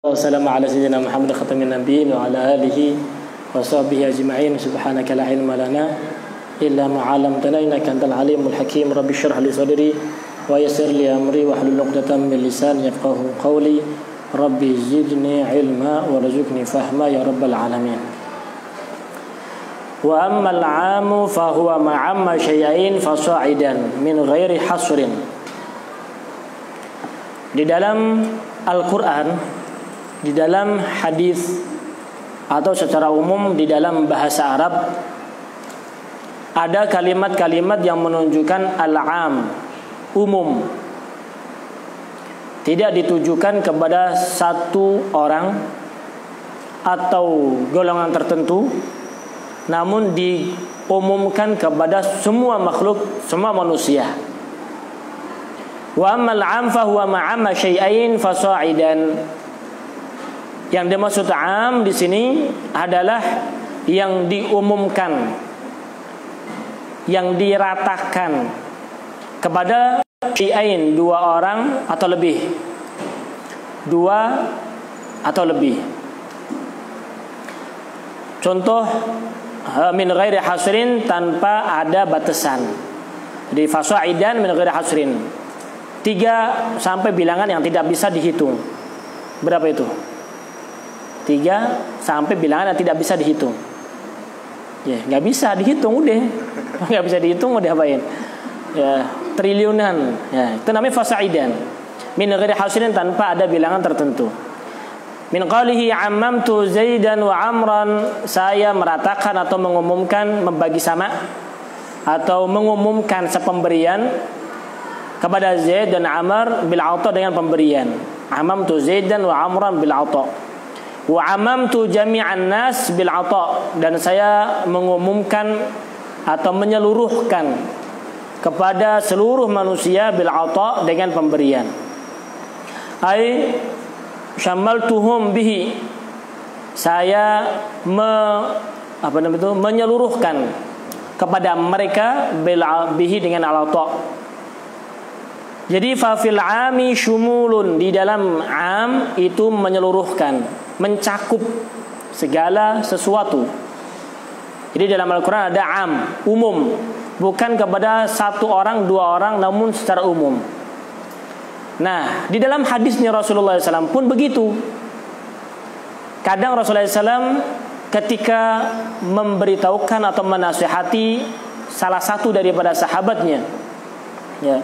Wassalamu ala sayyidina Muhammad khatamin nabiyyin wa ala alihi wa sahbihi ajma'in. Subhanaka la ilma lana illa ma 'allamtana innaka antal alimul hakim. Rabbi shrah li sadri wa yassir li amri wa hlul 'uqdatam min lisani yafqahu qawli. Rabbi zidni ilma warzuqni fahma ya rabbal alamin. Wa ammal 'amu fa huwa ma'amma syai'ain fasa'idan min ghairi hasrin. Di dalam Al-Qur'an, di dalam hadis atau secara umum di dalam bahasa Arab ada kalimat-kalimat yang menunjukkan al-am, umum. Tidak ditujukan kepada satu orang atau golongan tertentu, namun diumumkan kepada semua makhluk, semua manusia. Wa ammal 'am fa huwa ma'amma syai'ain fasa'idan. Yang dimaksud 'am di sini adalah yang diumumkan, yang diratakan kepada syai'ain, dua orang atau lebih. Dua atau lebih. Contoh min ghairi hasrin, tanpa ada batasan. Di fasa'idan min ghairi hasrin. 3 sampai bilangan yang tidak bisa dihitung. Berapa itu? 3 sampai bilangan yang tidak bisa dihitung. Ya, nggak bisa dihitung udah. Nggak bisa dihitung udah apain? Ya, triliunan. Ya, itu namanya fasa'idan. Min ghairi hasrin, tanpa ada bilangan tertentu. Min qalihi 'ammamtu Zaidan wa 'Amran, saya meratakan atau mengumumkan, membagi sama atau mengumumkan sepemberian kepada Zaid dan Amr bil 'ata, dengan pemberian. 'Ammamtu Zaidan wa 'Amran bil 'ata. Wa 'ammamtu jami'an nas bil 'ata, dan saya mengumumkan atau menyeluruhkan kepada seluruh manusia bil 'ata, dengan pemberian. Ai syammaltuhum bihi, saya menyeluruhkan kepada mereka bihi, dengan al-'ata. Jadi fafil 'ami syumulun, di dalam 'am itu menyeluruhkan, mencakup segala sesuatu. Jadi dalam Al-Quran ada 'am, umum, bukan kepada satu orang, dua orang, namun secara umum. Nah, di dalam hadisnya Rasulullah SAW pun begitu. Kadang Rasulullah SAW ketika memberitahukan atau menasihati salah satu daripada sahabatnya, ya,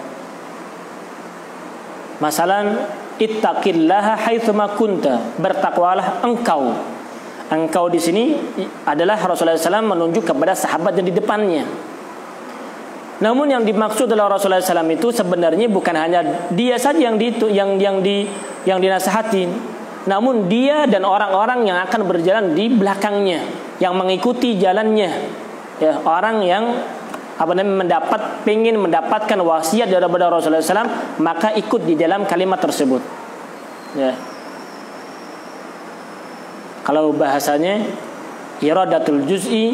masalan, ittaqillaha haitsuma kunta, bertakwalah engkau. Engkau di sini adalah Rasulullah SAW menunjuk kepada sahabat yang di depannya. Namun yang dimaksud adalah Rasulullah SAW itu sebenarnya bukan hanya dia saja yang dinasihati, namun dia dan orang-orang yang akan berjalan di belakangnya, yang mengikuti jalannya, ya, orang yang ingin mendapatkan wasiat daripada Rasulullah SAW, maka ikut di dalam kalimat tersebut. Ya. Kalau bahasanya iradatul juz'i,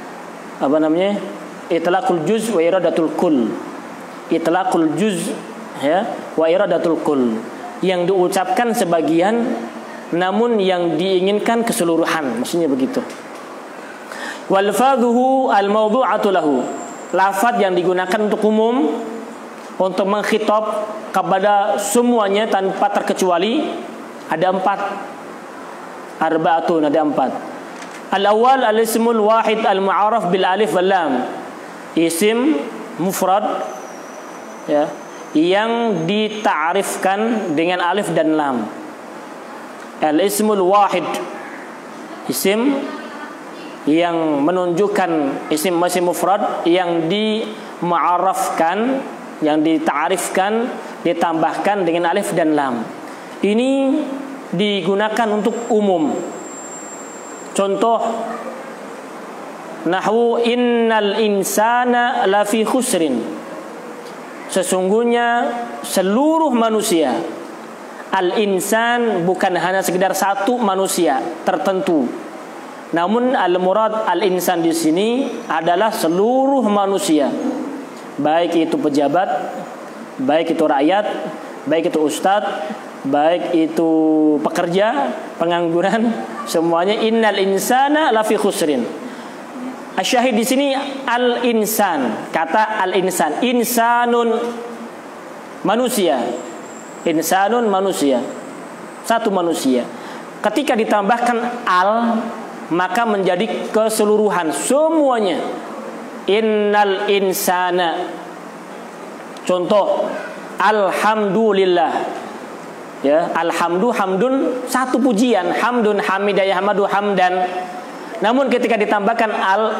itlaqul juz wa iradatul kull. Itlaqul juz, ya, wa iradatul kull. Yang diucapkan sebagian, namun yang diinginkan keseluruhan, maksudnya begitu. Wal fadhuhu al mawdu'atu lahu. Lafaz yang digunakan untuk umum, untuk mengkhitab kepada semuanya tanpa terkecuali, ada 4. Arba'atun, ada 4. Al-awwal al-ismul wahid al-mu'arraf bil alif wal lam. Isim mufrad, ya, yang dita'rifkan dengan alif dan lam. Al-ismul wahid, isim yang menunjukkan, isim mufrad yang dimu'arrafkan, yang dita'rifkan, ditambahkan dengan alif dan lam. Ini digunakan untuk umum. Contoh nahwu innal insana lafi khusrin, sesungguhnya seluruh manusia. Al-insan bukan hanya sekedar satu manusia tertentu, namun al-murad al-insan di sini adalah seluruh manusia, baik itu pejabat, baik itu rakyat, baik itu ustadz, baik itu pekerja, pengangguran, semuanya innal insana lafi khusrin. Asyahid di sini al-insan, kata al-insan, insanun manusia, insanun manusia, satu manusia. Ketika ditambahkan al, maka menjadi keseluruhan semuanya. Innal insana. Contoh, alhamdulillah. Ya, hamdun satu pujian, hamdun hamidah yahmadu hamdan. Namun ketika ditambahkan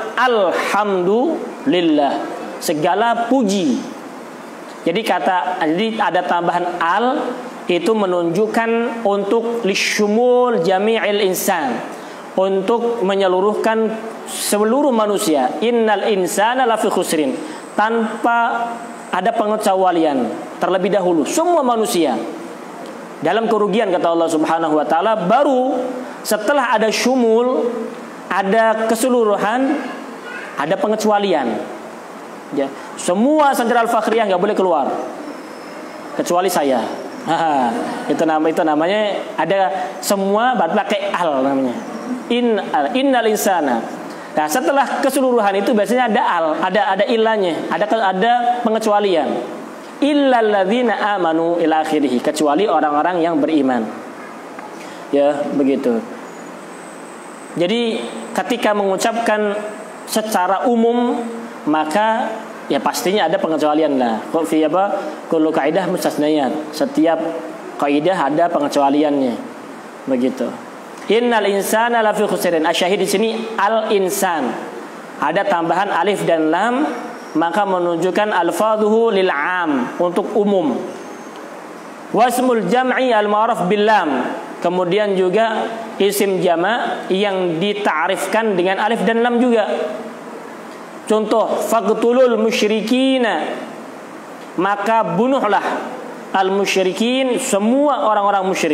alhamdulillah, segala puji. Jadi ada tambahan al, itu menunjukkan untuk lisyumul jami'il insan, untuk menyeluruhkan seluruh manusia. Innal insana lafi khusrin, tanpa ada pengecualian terlebih dahulu, semua manusia dalam kerugian, kata Allah Subhanahu wa taala. Baru setelah ada syumul, ada keseluruhan, ada pengecualian. Ya, semua santri Al-Fakhriyah nggak boleh keluar kecuali saya. Itu namanya ada semua pakai al namanya. Innal insana. Nah, setelah keseluruhan itu biasanya ada al, ada ilahnya, ada pengecualian. Illal ladzina amanu ila akhirih, kecuali orang-orang yang beriman. Ya, begitu. Jadi ketika mengucapkan secara umum, maka ya pastinya ada pengecualian lah. Kok fi apa? Kullu kaidah mustasnayat. Setiap kaidah ada pengecualiannya. Begitu. Innal insana lafi khusrin. Asyahid di sini al-insan. Ada tambahan alif dan lam, maka menunjukkan alfadhuhu lil 'am, untuk umum. Wasmul jam'i al-ma'ruf bil lam. Kemudian juga isim jama' yang dita'rifkan dengan alif dan lam juga. Contoh, faqtulul musyrikina, maka bunuhlah al-musyrikin, semua orang-orang musyrik.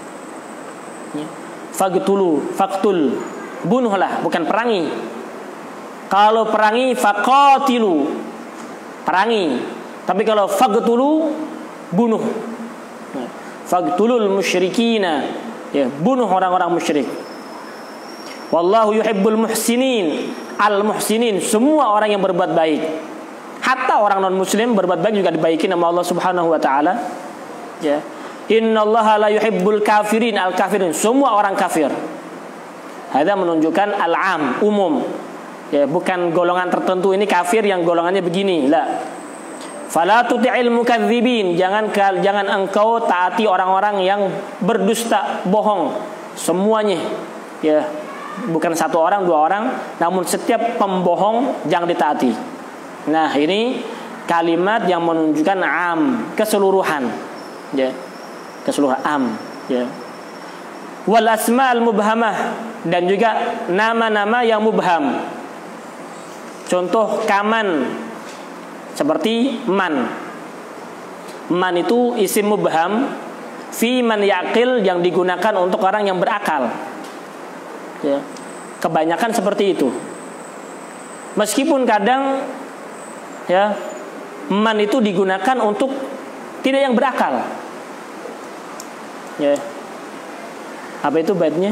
Faqtul, bunuhlah, bukan perangi. Kalau perangi, faqatilu, perangi. Tapi kalau faqtulu, bunuh. Faqtulul musyrikina, ya, bunuh orang-orang musyrik. Wallahu yuhibbul muhsinin, al-muhsinin, semua orang yang berbuat baik. Hatta orang non-muslim berbuat baik juga dibaikin sama Allah Subhanahu wa taala. Ya. Innallaha la yuhibbul kafirin, al-kafirin, semua orang kafir. Hadza menunjukkan al-am, umum. Ya, bukan golongan tertentu ini kafir yang golongannya begini, la. Fala tuti'il mukadzibin, jangan engkau taati orang-orang yang berdusta, bohong, semuanya. Ya, bukan satu orang, dua orang, namun setiap pembohong jangan ditaati. Nah, ini kalimat yang menunjukkan am, keseluruhan. Ya. Keseluruhan am, ya. Wal asmaul mubhamah, dan juga nama-nama yang mubham. Contoh kaman, seperti man. Man itu isim mubham fi man yaqil, yang digunakan untuk orang yang berakal. Ya. Kebanyakan seperti itu. Meskipun kadang ya man itu digunakan untuk tidak yang berakal. Ya. Apa itu baitnya?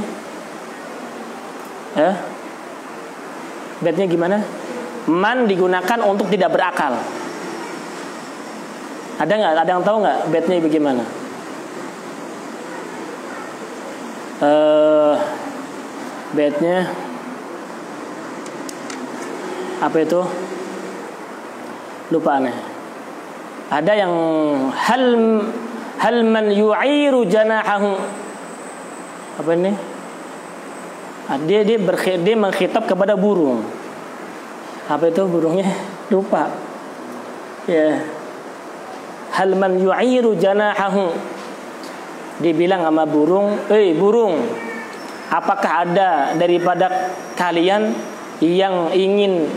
Baitnya gimana? Man digunakan untuk tidak berakal. Ada nggak? Ada yang tahu nggak baitnya bagaimana? Baitnya apa itu? Lupa aneh. Ada yang hal man yu'iru janahahu. Apa ini? Dia mengkhitab kepada burung. Apa itu burungnya? Lupa. Ya. Hal man yu'iru janahahu. Dibilang sama burung, burung, apakah ada daripada kalian yang ingin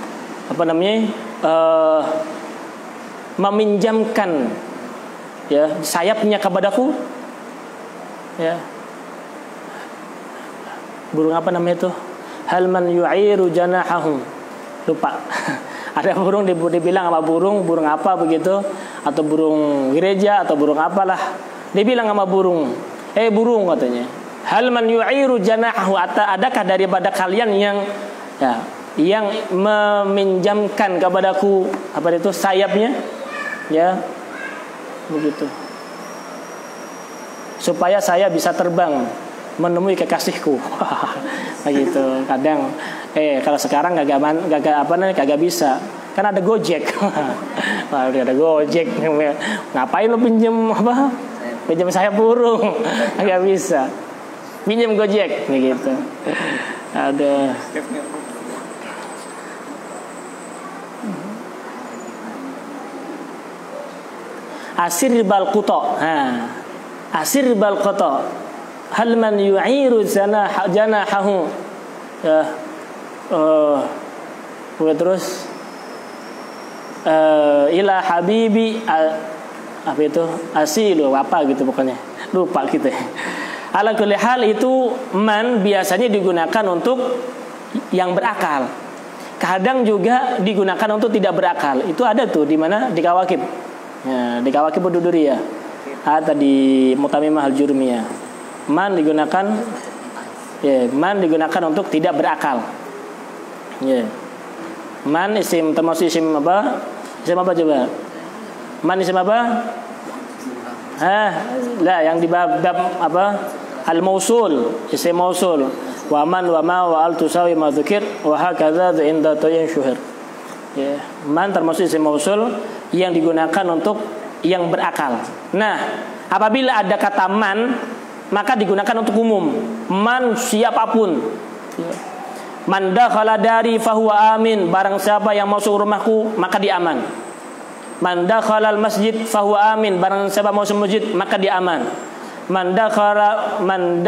meminjamkan ya sayapnya kepadaku? Ya. Burung apa namanya itu? Hal man yu'iru janahahu. Lupa. Ada burung dibilang sama burung apa begitu, atau burung gereja atau burung apalah. Dia bilang sama burung, burung katanya, hal man yu'iru janahahu, adakah daripada kalian yang yang meminjamkan kepadaku apa itu sayapnya, ya begitu, supaya saya bisa terbang menemui kekasihku. Begitu. Kadang kalau sekarang kagak bisa, kan ada Gojek. Wah, ada Gojek, ngapain lo pinjem sayap burung? Kagak bisa, pinjem Gojek begitu. Ada asir balquto. Asir balquto. Hal man yu'iru janahahu. Terus ila habibi apa itu? Asilu apa gitu pokoknya. Lupa gitu. Ala kulli hal itu man biasanya digunakan untuk yang berakal. Kadang juga digunakan untuk tidak berakal. Itu ada tuh di mana? Di Kawakib. Ya, di Kawakib Ududuriyah. Ada di Mutamimah Al-Jurmiyah. Man digunakan untuk tidak berakal. Ya. Man isim termasuk isim apa? Isim apa coba? Man isim apa? Lah yang di bab apa? Al-mausul, isim mausul. Wa man wa ma wa al tusawi ma dzikir wa hakadza inda tayin syuhur. Ya, man termasuk isim mausul yang digunakan untuk yang berakal. Nah, apabila ada kata man, maka digunakan untuk umum. Man siapapun. Man dakhala dari fahuwa amin, barang siapa yang masuk rumahku maka dia aman. Man dakhala al masjid fahuwa amin, barang siapa masuk masjid maka dia aman. Man dakhala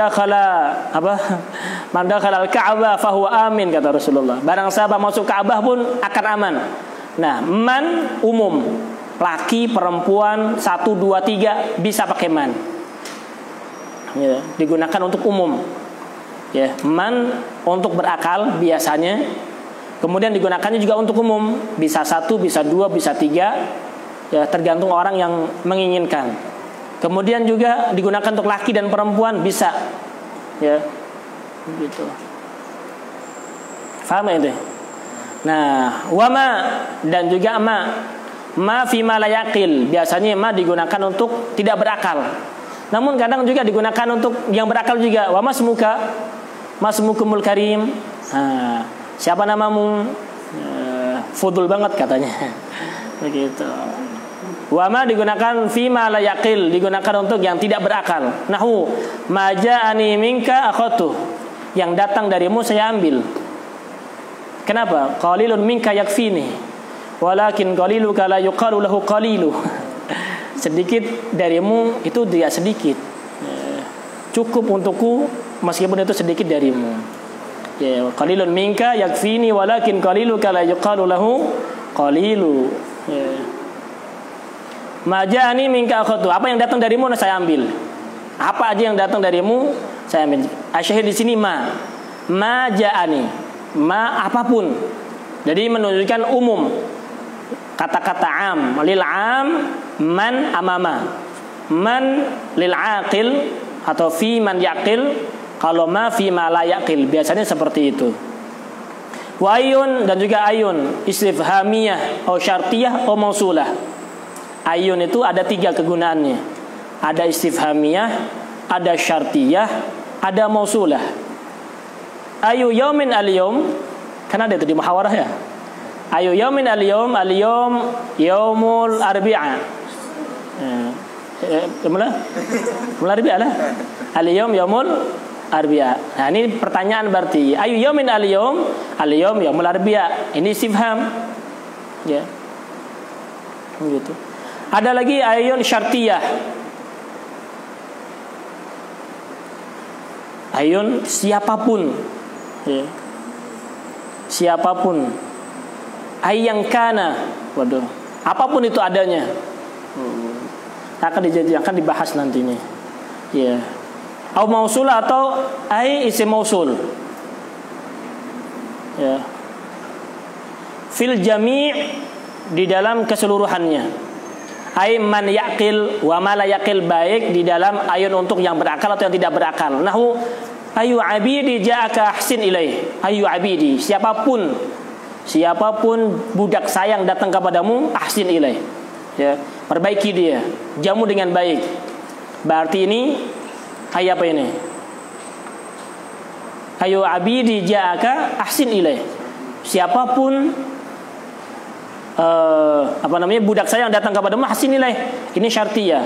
al-Ka'bah fahuwa amin, kata Rasulullah. Barang siapa masuk Ka'bah pun akan aman. Nah, man umum. Laki, perempuan, 1, 2, 3 bisa pakai man. Ya, digunakan untuk umum. Ya, man untuk berakal biasanya. Kemudian digunakannya juga untuk umum. Bisa 1, bisa 2, bisa 3. Ya, tergantung orang yang menginginkan. Kemudian juga digunakan untuk laki dan perempuan bisa. Ya. Begitu. Faham itu? Nah, wama dan juga ma fi ma la yaqil, biasanya ma digunakan untuk tidak berakal. Namun kadang juga digunakan untuk yang berakal juga. Wa masmuka, masmukumul karim. Siapa namamu? Fudul banget katanya. Begitu. Wa ma digunakan fi ma la yaqil, digunakan untuk yang tidak berakal. Nahu ma ja'ani minka akhadtu, yang datang darimu saya ambil. Kenapa? Qalilun minka yakfini, walakin qaliluka la yuqalu lahu qalilu. Sedikit darimu itu tidak sedikit, cukup untukku meskipun itu sedikit darimu. Ya, qalilun minka yakfini walakin qaliluka la yuqalu lahu qalilu. Ma ja'ani minka akhadtu, apa yang datang darimu saya ambil. Apa aja yang datang darimu saya ambil. Asyhad di sini ma ja'ani, ma apapun. Jadi menunjukkan umum. Kata-kata am, lil am, man amama. Man lil aqil atau fi man yaqil, kalau ma fi ma la yaqil, biasanya seperti itu. Wa ayun dan juga ayun, istifhamiyah atau syartiyah atau mausulah. Ayun itu ada 3 kegunaannya. Ada istifhamiyah, ada syartiyah, ada mausulah. Ayu yaumin al-yawm, kan ada itu di muhawarah ya. Ayu yaumin al-yawm, al-yawm yaumul arbi'a. Mulai arbi'a lah. Al-yawm yaumul arbi'a. Nah, ini pertanyaan berarti. Ayu yaumin al-yawm, al-yawm yaumul arbi'a. Ini istifham. Ya. Begitu. Ada lagi ayun syartiyah. Ayun siapapun. Ya. Siapapun. Ayang kana, waduh, apapun itu adanya, akan dibahas nantinya. Ya. Au mausul atau ai isim mausul. Ya. Fil jami' di dalam keseluruhannya. Hai man yaqil wa ma la yaqil, baik di dalam ayun untuk yang berakal atau yang tidak berakal. Nahu ayu abidi ja'aka ahsin ilaih. Ayu abidi, siapapun budak sayang datang kepadamu, ahsin ilaih. Ya, perbaiki dia, jamu dengan baik. Berarti ini ayat apa ini? Ayu abidi ja'aka ahsin ilaih. Siapapun budak saya yang datang kepadamu, ahsin ilaih. Ini syartiyah.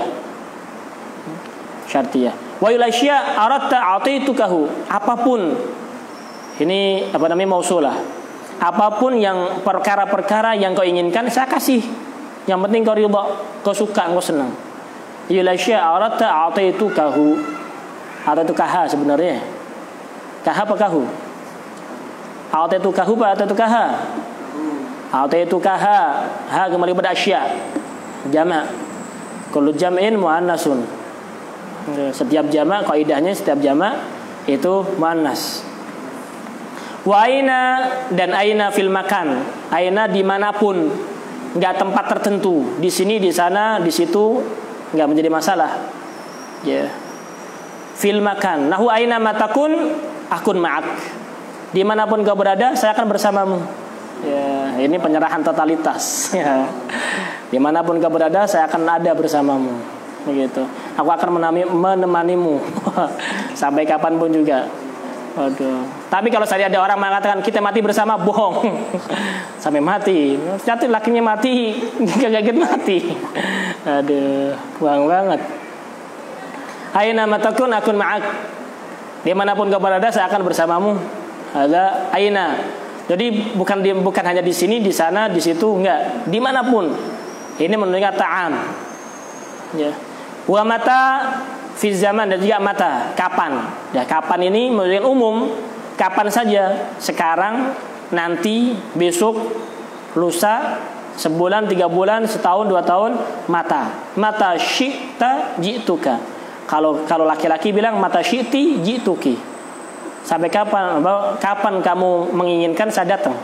Wa yulasya aratta a'taitukahu. Apapun ini mausulah. Apapun yang perkara-perkara yang kau inginkan saya kasih. Yang penting kau ridha, kau suka, kau senang. Yulasya aratta a'taitukahu. A'taitukaha sebenarnya. Kaha apa kahu? A'taitukahu apa a'taitukaha? A'taitukaha. Ha kembali pada asya. Jamak. Kullu jam'in muannasun. Setiap jamak, kaidahnya setiap jamak itu muannas. Wa aina, dan aina fil makan. Aina dimanapun, nggak tempat tertentu. Di sini, di sana, di situ, nggak menjadi masalah. Ya. Fil makan. Nahu aina matakun akun ma'ak. Dimanapun kau berada, saya akan bersamamu. Ya, ini penyerahan totalitas. Ya. Dimanapun kau berada, saya akan ada bersamamu. Begitu. Aku akan menemanimu sampai kapanpun juga. Waduh. Tapi kalau saya ada orang mengatakan kita mati bersama, bohong. Sampai mati. Jatuh lakinya mati, kaget mati. Aduh, bohong banget. Aina matakun akun ma'ak. Dimanapun kau berada, saya akan bersamamu. Ada aina. Jadi bukan hanya di sini, di sana, di situ, enggak. Dimanapun. Ini menunjukkan ta'am. Ya. Wa mata fi zaman, dan juga mata, kapan. Ya, kapan ini menunjukkan umum. Kapan saja. Sekarang, nanti, besok, lusa, sebulan, 3 bulan, setahun, 2 tahun, mata. Mata syi'ta ji'tuka. Kalau laki-laki bilang mata syi'ti ji'tuki. Sampai kapan? Kapan kamu menginginkan saya datang?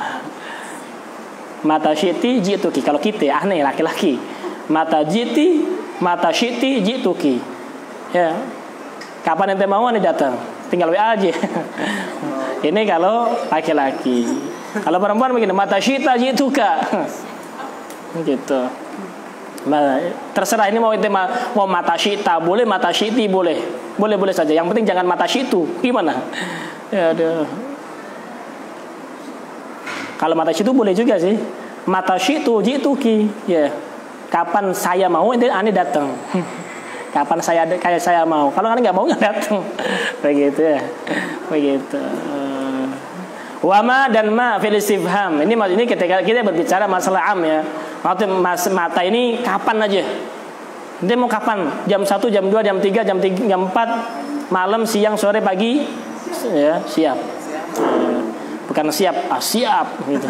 Mata syi'ti ji'tuki. Kalau kita aneh laki-laki. Mata syi'ti ji'tuki. Ya. Kapan ente mau ane datang? Tinggal WA aja. Ini kalau laki-laki. Kalau perempuan begini, mata syi'ta ji'tuka. Gitu. Terserah, ini mau mata syi'ta boleh, mata syi'ti boleh saja. Yang penting jangan mata syi'tu. Gimana? Ya, aduh. Kalau mata syi'tu boleh juga sih. Mata syi'tu ji'tuki. Ya. Kapan saya mau ane datang. Kapan saya mau. Kalau ane nggak mau nggak datang. Begitu ya. Begitu. Wama dan ma fil istifham. Ini ketika kita berbicara masalah am ya. Mata ini kapan aja. Dia mau kapan? Jam 1, jam 2, jam 3, jam 4, malam, siang, sore, pagi. Ya, siap. Bukan siap, siap gitu.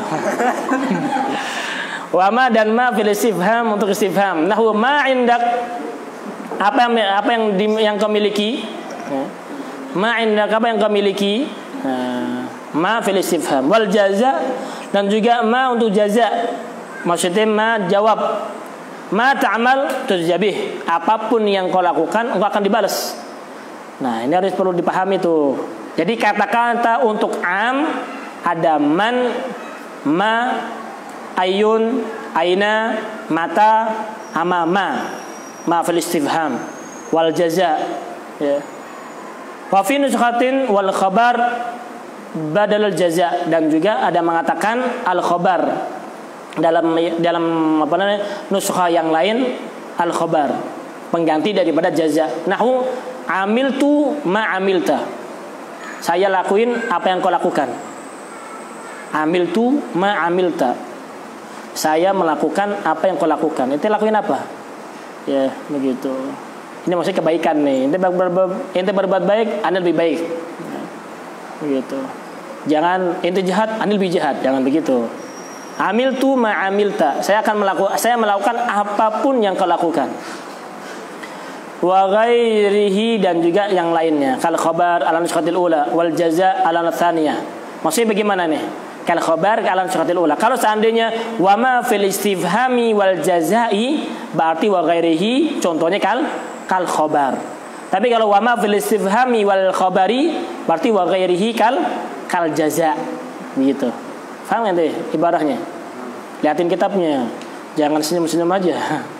Wama dan ma fil istifham, untuk istifham. Nahu ma indak, apa yang kau miliki? Ma indak, apa yang kau miliki? Ma fil istifham. Wal jaza, dan juga ma untuk jaza. Maksudnya ma jawab. Ma ta'mal tujabih. Apapun yang kau lakukan, engkau akan dibalas. Nah, ini harus perlu dipahami tuh. Jadi kata-kata untuk am ada man, ma, ayun, aina, mata, ama ma fil istifham wal jaza. Ya. Wa fi nuskhatin wal khabar badal al jaza, dan juga ada mengatakan al khabar dalam nuskha yang lain, al khabar pengganti daripada jaza. Nahu amiltu ma amilta. Saya lakuin apa yang kau lakukan. Amiltu ma amilta. Saya melakukan apa yang kau lakukan. Ente lakuin apa? Ya, begitu. Ini maksudnya kebaikan nih. Ente berbuat baik, anda lebih baik. Begitu. Jangan ente jahat, anda lebih jahat. Jangan begitu. Amiltu ma amilta. Saya melakukan apapun yang kau lakukan. Wa ghairihi, dan juga yang lainnya. Kal khabar ala nuskatil ula wal jaza ala tsaniyah. Maksudnya bagaimana nih? kal khabar ala syaratil ula. Kalau seandainya wa ma fil istifhami wal jazai berarti wa ghairihi contohnya kal khabar. Tapi kalau wa ma fil istifhami wal khabari berarti wa ghairihi kal jaza. Gitu. Paham enggak ibarahnya? Lihatin kitabnya. Jangan senyum-senyum aja.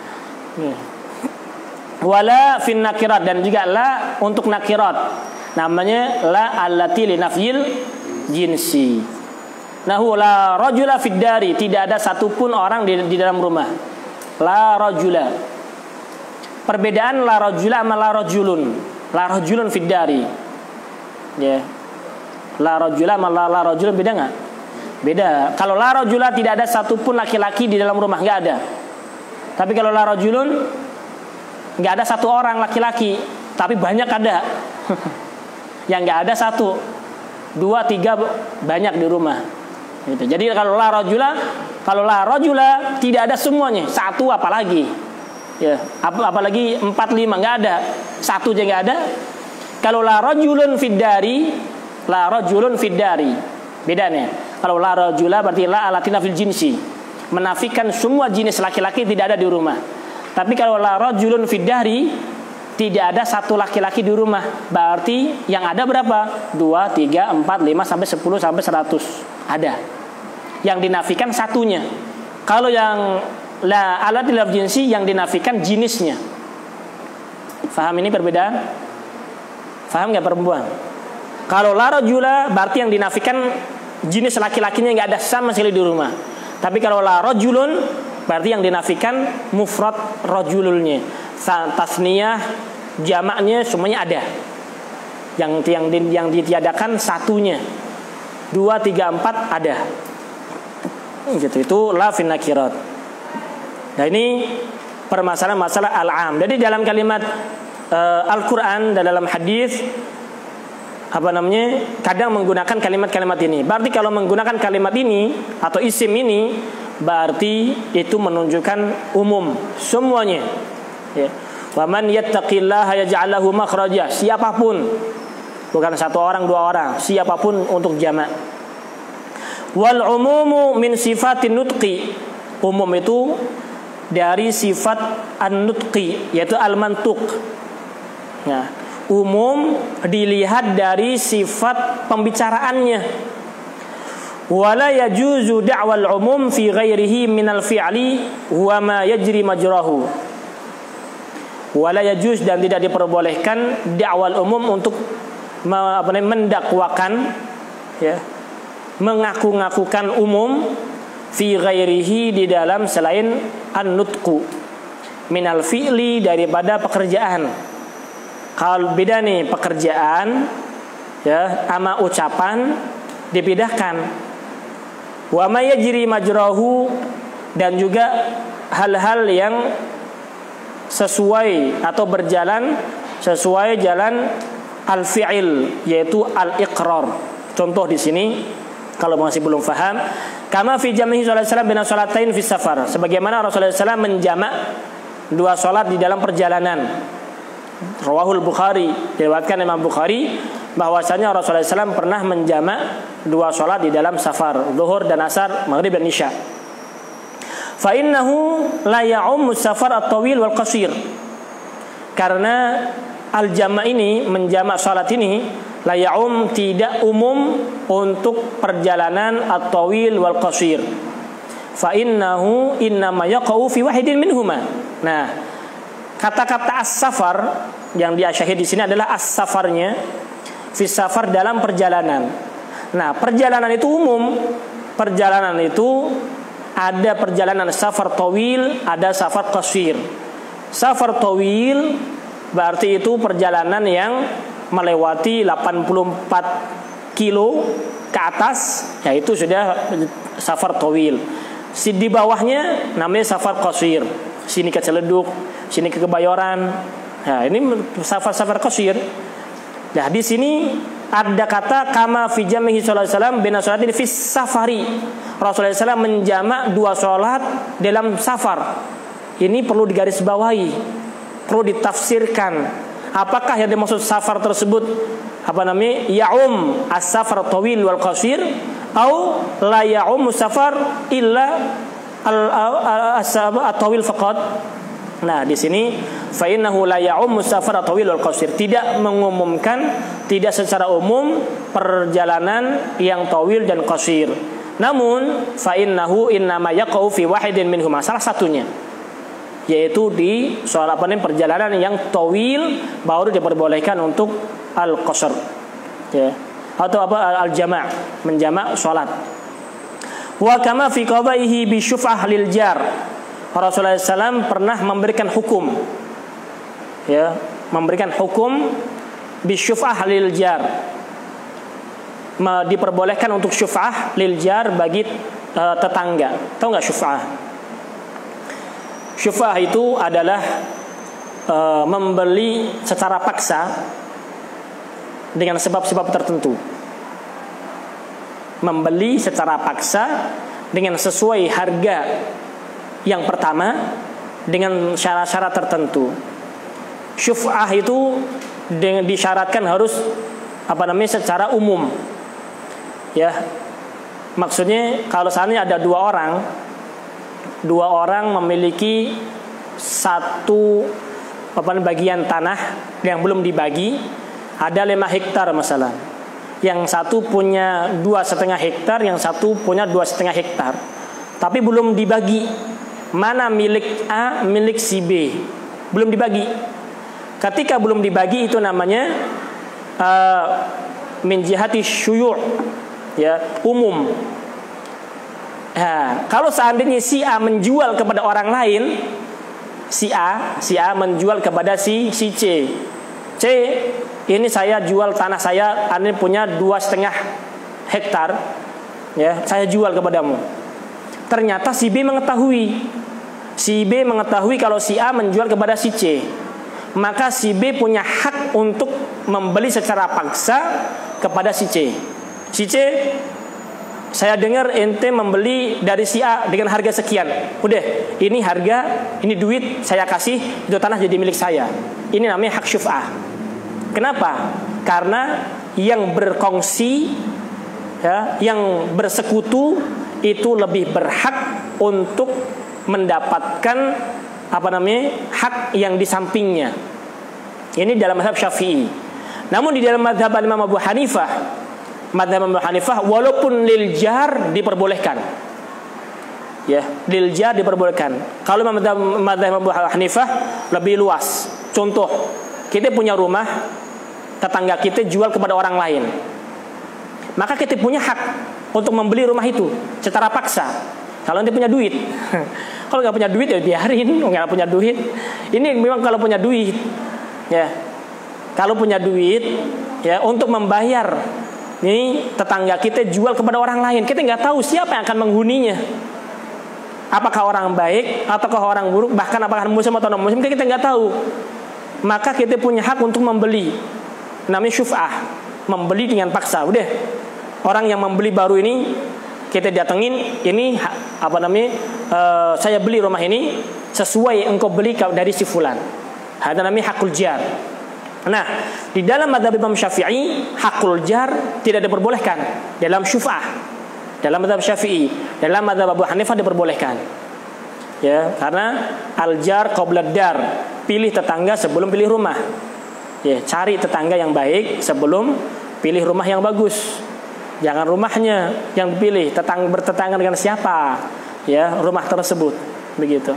Wala fin nakirat, dan juga la untuk nakirat. Namanya la allati li nafyil jinsi. Nahu la rajula fid dari, tidak ada satupun orang di dalam rumah. La rajula. Perbedaan la rajula sama la rajulun. La rajulun fid dari. Ya. La rajula sama la rajulun beda enggak? Beda. Kalau la rajula tidak ada satupun laki-laki di dalam rumah, enggak ada. Tapi kalau la rajulun enggak ada satu orang laki-laki, tapi banyak ada. Yang enggak ada satu, 2, 3 banyak di rumah. Gitu. Jadi kalau la rajula tidak ada semuanya, satu apalagi. Ya, apalagi 4, 5 enggak ada. Satu aja enggak ada. Kalau la rajulun fid dari, la rajulun fid dari. Bedanya. Kalau la rajula berarti la alatina fil jinsi, menafikan semua jenis laki-laki tidak ada di rumah. Tapi kalau la rajulun fid dari, tidak ada satu laki-laki di rumah, berarti yang ada berapa? 2, 3, 4, 5 sampai 10 sampai 100 ada. Yang dinafikan satunya. Kalau yang la alatina fil jinsi, yang dinafikan jenisnya. Faham ini perbedaan? Faham nggak perempuan? Kalau la rajula berarti yang dinafikan jenis laki-lakinya nggak ada sama sekali di rumah. Tapi kalau la rajulun berarti yang dinafikan mufrad rajululnya. Tasniyah jamaknya semuanya ada. Yang ditiadakan satunya. 2, 3, 4 ada. Gitu, itu la fin nakirat. Nah, ini permasalahan masalah al-am. Jadi dalam kalimat Al-Qur'an dan dalam hadis kadang menggunakan kalimat-kalimat ini. Berarti kalau menggunakan kalimat ini atau isim ini berarti itu menunjukkan umum semuanya. Ya. Wa man yattaqillaha yaj'al lahu makhraja. Siapapun, bukan satu orang, 2 orang, siapapun untuk jamak. Wal umumu min sifatin nutqi. Umum itu dari sifat an-nutqi, yaitu al-mantuq. Nah, umum dilihat dari sifat pembicaraannya. Wala yajuzu da'wal umum fi ghairihi minal fi'li huwa ma yajri majrahu. Wala yajuz, dan tidak diperbolehkan da'wal umum untuk mendakwakan, ya, mengaku-ngakukan umum fi ghairihi di dalam selain an-nutqu minal fi'li daripada pekerjaan. Kalau beda nih pekerjaan, ya, sama ucapan dibedahkan. Wa ma yajri majrahu, dan juga hal-hal yang sesuai atau berjalan sesuai jalan al-fi'il, yaitu al-iqrar. Contoh di sini kalau masih belum paham, kama fi jami'i sallallahu alaihi wasallam bina salatain fi safar, sebagaimana Rasulullah SAW menjamak 2 salat di dalam perjalanan. Rawahul Bukhari, diriwayatkan Imam Bukhari bahwasanya Rasulullah SAW pernah menjamak 2 salat di dalam safar, zuhur dan asar, maghrib dan isya. Fa innahu la ya'ummu safar at-tawil wal qasir. Karena al-jama' ini, menjamak salat ini, la ya'um, tidak umum untuk perjalanan at-tawil wal qasir. Fa innahu innama yaqa'u fi wahidin minhuma. Nah, kata-kata as-safar yang dia syahid di sini adalah as-safarnya, fi safar, dalam perjalanan. Nah, perjalanan itu umum. Perjalanan itu ada perjalanan safar tawil, ada safar qasir. Safar tawil berarti itu perjalanan yang melewati 84 kilo ke atas, yaitu sudah safar tawil. Di bawahnya namanya safar qasir. Sini ke Ciledug, sini ke Kebayoran. Nah, ini safar qasir. Nah, di sini ada kata kama fi jami'i sallallahu alaihi wasallam bina salatin fi safari. Rasulullah SAW menjamak 2 salat dalam safar. Ini perlu digarisbawahi, perlu ditafsirkan. Apakah yang dimaksud safar tersebut ya'um as-safar tawil wal qasir, au la ya'um safar illa at-tawil faqat. Nah, di sini fa innahu la ya'um safar at-tawil wal qasir, tidak mengumumkan, tidak secara umum perjalanan yang tawil dan qasir. Namun fa innahu innama yaqau fi wahidin minhuma, salah satunya yaitu di soal perjalanan yang tawil baru diperbolehkan untuk al-qasr, ya, atau al-jama', menjamak salat. Wa kama fi qadaihi bi syuf'ah lil jar, Rasulullah SAW pernah memberikan hukum, ya, memberikan hukum bi syuf'ah lil jar, diperbolehkan untuk syuf'ah lil jar bagi tetangga. Tahu nggak syuf'ah? Syuf'ah itu adalah membeli secara paksa dengan sebab-sebab tertentu. Membeli secara paksa dengan sesuai harga yang pertama dengan syarat-syarat tertentu. Syuf'ah itu disyaratkan harus secara umum. Ya. Maksudnya kalau seandainya ada dua orang memiliki satu bagian tanah yang belum dibagi, ada 5 hektar masalah. Yang satu punya 2,5 hektar, yang satu punya 2,5 hektar, tapi belum dibagi. Mana milik A, milik si B, belum dibagi. Ketika belum dibagi itu namanya min jihati syuyu', ya, umum. Nah, kalau seandainya si A menjual kepada orang lain, si A menjual kepada si C. C, ini saya jual tanah saya, Anda punya 2,5 hektar, ya, saya jual kepadamu. Ternyata si B mengetahui kalau si A menjual kepada si C, maka si B punya hak untuk membeli secara paksa kepada si C. Si C, saya dengar ente membeli dari si A dengan harga sekian. Udah, ini harga, ini duit saya kasih, itu tanah jadi milik saya. Ini namanya hak syuf'ah. Kenapa? Karena yang berkongsi, ya, yang bersekutu itu lebih berhak untuk mendapatkan hak yang di sampingnya. Ini dalam mazhab Syafi'i. Namun di dalam mazhab Imam Abu Hanifah, walaupun lil jar diperbolehkan, ya, lil jar diperbolehkan. Kalau mazhab Abu Hanifah lebih luas. Contoh, kita punya rumah, tetangga kita jual kepada orang lain, maka kita punya hak untuk membeli rumah itu secara paksa. Kalau nanti punya duit, kalau nggak punya duit ya biarin, nggak punya duit. Ini memang kalau punya duit, ya, kalau punya duit, ya, untuk membayar. Ini tetangga kita jual kepada orang lain, kita nggak tahu siapa yang akan menghuninya. Apakah orang baik ataukah orang buruk, bahkan apakah muslim atau non muslim, kita nggak tahu. Maka kita punya hak untuk membeli, namanya syuf'ah, membeli dengan paksa. Udah, orang yang membeli baru ini kita datengin, ini saya beli rumah ini sesuai engkau beli dari si fulan. Ada namanya hakul jar. Nah, di dalam mazhab Imam Syafi'i, hakul jar tidak diperbolehkan dalam syuf'ah. Dalam mazhab Syafi'i, dalam mazhab Abu Hanifah diperbolehkan. Ya, karena al-jar qabla dar, pilih tetangga sebelum pilih rumah. Ya, cari tetangga yang baik sebelum pilih rumah yang bagus. Jangan rumahnya yang dipilih, bertetangga dengan siapa, ya, rumah tersebut, begitu.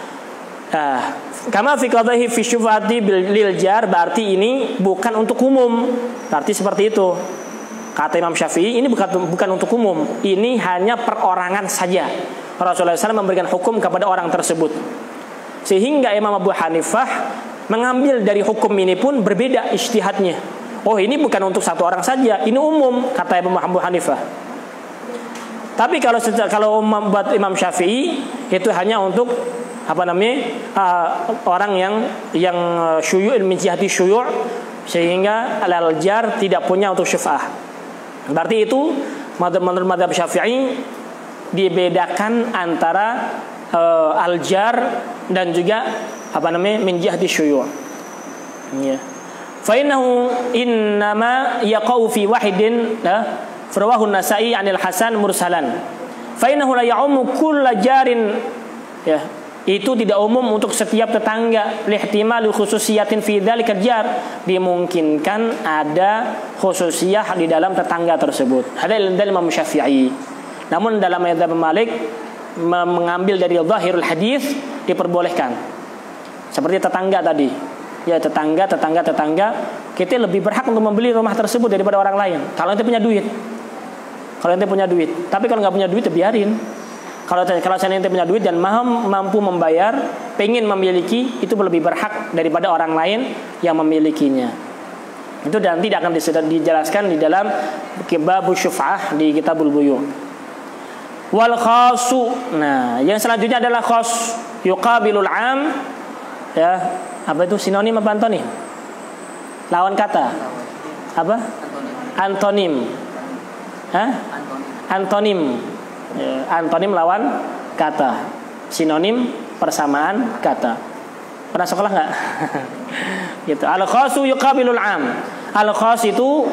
Kama fi qadhihi fi syuf'ati lil jar, berarti ini bukan untuk umum. Berarti seperti itu. Kata Imam Syafi'i, ini bukan untuk umum. Ini hanya perorangan saja. Rasulullah SAW memberikan hukum kepada orang tersebut. Sehingga Imam Abu Hanifah mengambil dari hukum ini pun berbeda ijtihadnya. Oh, ini bukan untuk satu orang saja, ini umum, kata Imam Abu Hanifah. Tapi kalau buat Imam Syafi'i itu hanya untuk orang yang syuyu' min jihati syuyu', sehingga al-jar tidak punya untuk syuf'ah. Berarti itu menurut mazhab Syafi'i dibedakan antara al-jar dan juga min jihati syuyu'. Ya. Fa innahu innama yaqau fi wahidin Rawahu Nasa'i 'anil Hasan mursalan. Fa innahu la ya'ummu kulla jarin, ya, itu tidak umum untuk setiap tetangga. Lihtimali khususiyatin fi dzalikal jar, dimungkinkan ada khususiyah di dalam tetangga tersebut. Ada dalam Imam Syafi'i. Namun dalam mazhab Malik mengambil dari zahirul hadis diperbolehkan. Seperti tetangga tadi. Ya, tetangga, kita lebih berhak untuk membeli rumah tersebut daripada orang lain. Kalau ente punya duit. Tapi kalau nggak punya duit, biarin. Kalau saya ente punya duit dan mampu membayar, pengen memiliki, itu lebih berhak daripada orang lain yang memilikinya. Itu dan tidak akan dijelaskan di dalam Bab Syuf'ah di Kitabul Buyu'. Wal khasu. Nah, yang selanjutnya adalah khas, yuqabilul 'am. Ya, apa itu sinonim apa antonim? Lawan kata. Apa? Antonim. Hah? Antonim. Ya, antonim lawan kata. Sinonim persamaan kata. Pernah sekolah nggak? Gitu. Al khasu yuqabilul 'am. Al khas itu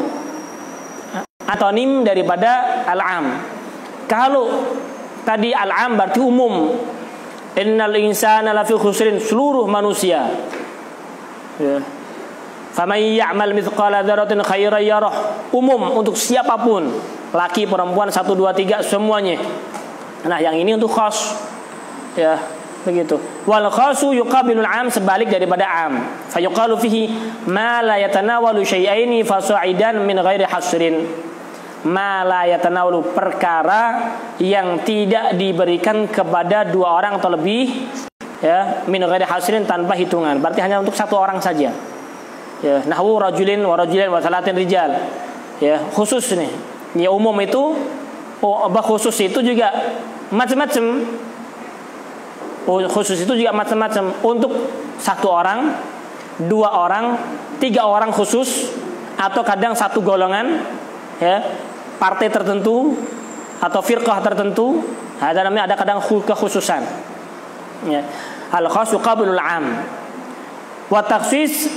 antonim daripada al 'am. Kalau tadi al-'am berarti umum. Innal insana lafi khusrin, seluruh manusia. Ya. Faman ya'mal mithqala dzarratin khairan yarah, umum untuk siapapun, laki, perempuan, 1, 2, 3 semuanya. Nah, yang ini untuk khas. Ya, begitu. Wal khasu yuqabilul 'am, sebalik daripada 'am. Fa yuqalu fihi ma la yatanawalu syai'aini fasa'idan min ghairi hasrin. Ma la yatanawalu, perkara yang tidak diberikan kepada 2 orang atau lebih, ya, min ghairi hasrin, tanpa hitungan. Berarti hanya untuk 1 orang saja. Ya, nahwu rajulin wa rajulain wa salatin rijal. Ya, khusus nih. Ya, umum itu, khusus itu juga macam-macam. Khusus itu juga macam-macam. Untuk 1 orang, 2 orang, 3 orang khusus, atau kadang 1 golongan, ya, partai tertentu atau firqah tertentu, ada kadang kekhususan. Ya. Al khas yuqabilul 'am. Wa takhsis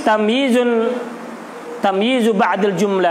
tamyizu ba'dil jumlah,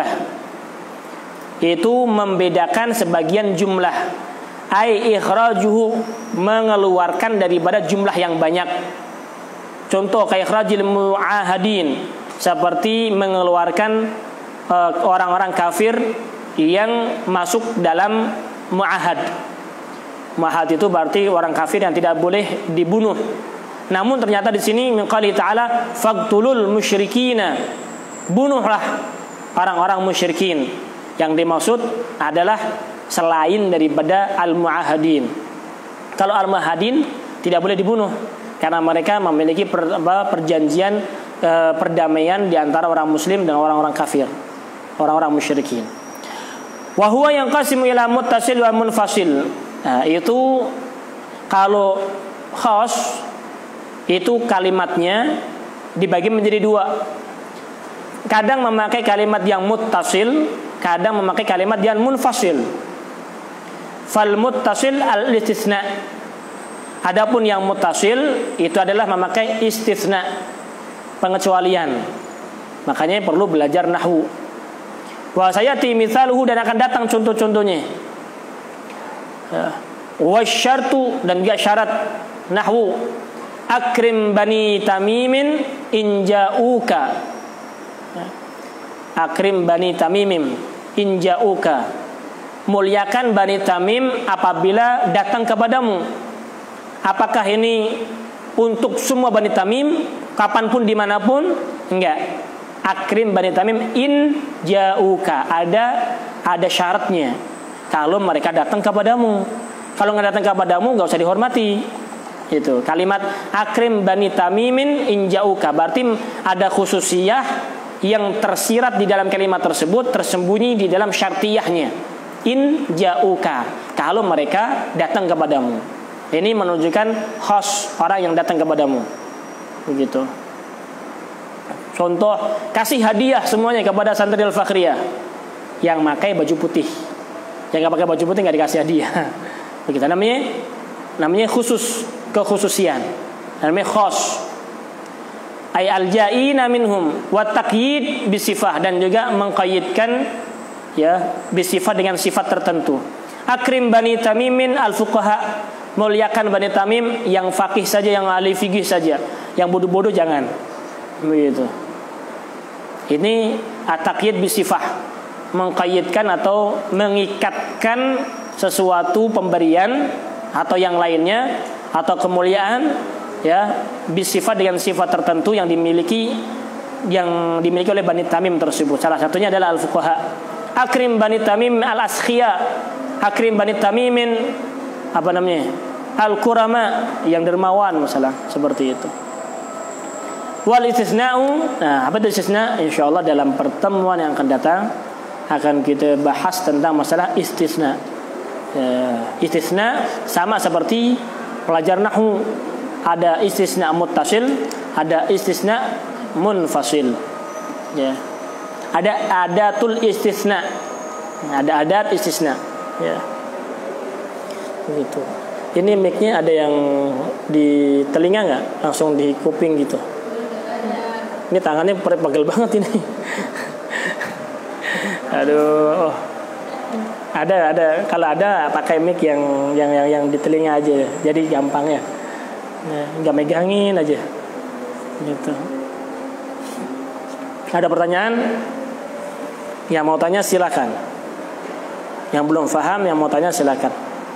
itu membedakan sebagian jumlah. Ai ikhrajuhu, mengeluarkan daripada jumlah yang banyak. Contoh kayak ikhrajil mu'ahadin, seperti mengeluarkan orang-orang kafir yang masuk dalam mu'ahad. Mu'ahad itu berarti orang kafir yang tidak boleh dibunuh. Namun ternyata di sini min qouli ta'ala faqtulul musyrikina, bunuhlah orang-orang musyrikin. Yang dimaksud adalah selain daripada al-mu'ahadin. Kalau al-mu'ahadin tidak boleh dibunuh karena mereka memiliki perjanjian perdamaian di antara orang muslim dan orang-orang kafir, orang-orang musyrikin. Wa huwa yanqasimu ila muttasil wa munfasil. Nah, itu kalau khas itu kalimatnya dibagi menjadi 2. Kadang memakai kalimat yang muttasil, kadang memakai kalimat yang munfasil. Fal muttasil al-istisna. Adapun yang muttasil itu adalah memakai istisna, pengecualian. Makanya perlu belajar nahwu. Wa sayati mithaluhu, dan akan datang contoh-contohnya. Wa syartu, dan juga syarat nahwu. Akrim bani tamimin inja'uka. Akrim bani tamimim inja'uka, muliakan bani tamim apabila datang kepadamu. Apakah ini untuk semua bani tamim, kapanpun dimanapun? Enggak. Akrim bani tamim in ja'uka, ada syaratnya. Kalau mereka datang kepadamu, kalau nggak datang kepadamu nggak usah dihormati. Itu kalimat akrim bani tamimin in ja'uka, berarti ada khususiyah yang tersirat di dalam kalimat tersebut, tersembunyi di dalam syartiyahnya. In ja'uka, kalau mereka datang kepadamu. Ini menunjukkan khas orang yang datang kepadamu. Begitu. Contoh, kasih hadiah semuanya kepada santri al-fakhriyah yang pakai baju putih. Yang nggak pakai baju putih nggak dikasih hadiah. Begitu namanya khusus, kekhususian. Namanya khas. Ay al-ja'ina minhum wa taqyid bisifah, dan juga mengqayyidkan ya, bisifat dengan sifat tertentu. Akrim Bani Tamimin al-fuqaha, muliakan Bani Tamim yang faqih saja, yang ahli fikih saja, yang bodoh-bodoh jangan. Begitu. Ini at-taqyid bisifah, mengqayyidkan atau mengikatkan sesuatu pemberian atau yang lainnya atau kemuliaan, ya, bisifat dengan sifat tertentu yang dimiliki oleh Bani Tamim tersebut. Salah satunya adalah al-fuqaha. Akrim Bani Tamim al-askhia, akrim Bani Tamimin apa namanya, al-kurama, yang dermawan masalah seperti itu. Wal istisna'u, nah apa itu istisna? Insyaallah dalam pertemuan yang akan datang akan kita bahas tentang masalah istisna. Istisna sama seperti pelajar nahwu, ada istisna muttasil, ada istisna munfasil. Ya. Ada adatul istisna, ada adat istisna. Ya. Begitu. Ini mic-nya ada yang di telinga nggak? Langsung di kuping gitu. Ini tangannya pegel banget ini. Aduh. Ada. Kalau ada pakai mic yang di telinga aja. Jadi gampang ya. Nah, nggak megangin aja. Gitu. Ada pertanyaan? Yang mau tanya silakan. Yang belum paham, yang mau tanya silakan.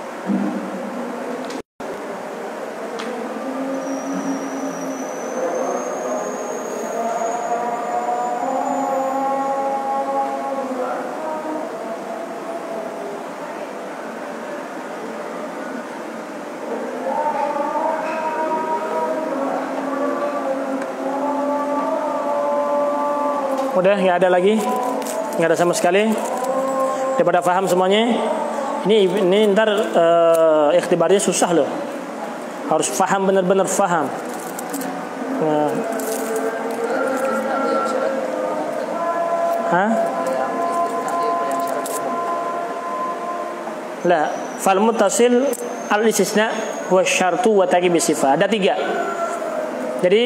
Udah nggak ada lagi, nggak ada sama sekali. Daripada paham semuanya, ini ntar ikhtibarnya susah loh. Harus paham, benar-benar paham. Nah. Hah? La, fal muttasil al istisna wa syartu wa taqib sifat. Ada 3. Jadi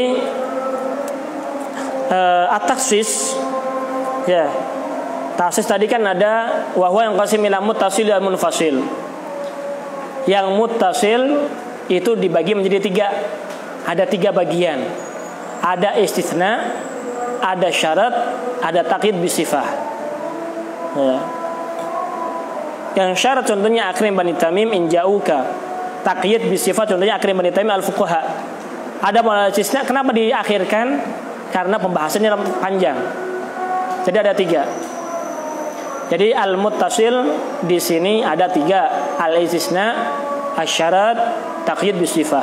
at-takhsis, ya, takhsis tadi kan ada wahwa yang qasim ila muttasil dan munfasil. Yang muttasil itu dibagi menjadi 3. Ada 3 bagian. Ada istisna, ada syarat, ada taqyid bisifah. Ya. Yang syarat contohnya akrim Bani Tamim in ja'uka. Taqyid bisifah contohnya akrim Bani Tamim al-fuqaha. Ada istisna, kenapa diakhirkan? Karena pembahasannya panjang. Jadi ada 3. Jadi al-muttasil di sini ada 3. Al-istisna, asyarat, taqyid bisifah.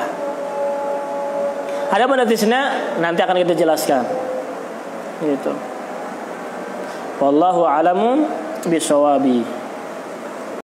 Ada pada istisna nanti akan kita jelaskan. Gitu. Wallahu a'lamu bishawabi.